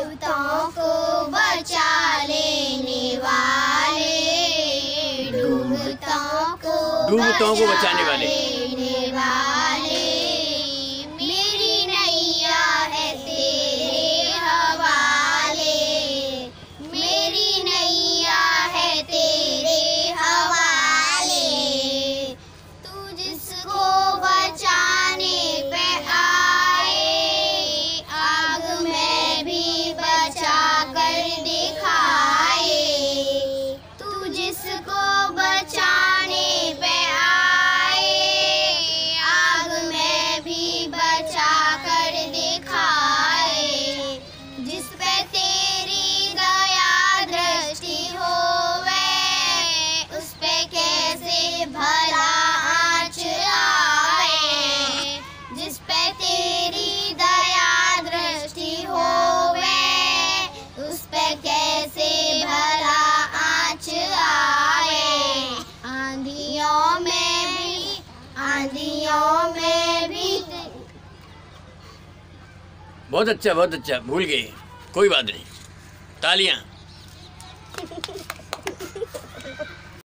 डूबतों को बचा लेने वाले, डूबतों को बचाने वाले, मेरी नैया है तेरे हवाले, मेरी नैया है तेरे हवाले। तू जिसको बचाने पे आए, आग में भी बचा कर दिखाए। तू जिसको बचाने पे आए, आग में भी बचा कर दिखाए। जिस पे तेरी दया दृष्टि होवे, उस पे कैसे भला आँच आए। जिस पे तेरी दया दृष्टि होवे, उस पे कैसे भला आँच आए। आंधियों में भी बहुत अच्छा, भूल गए, कोई बात नहीं, तालियां।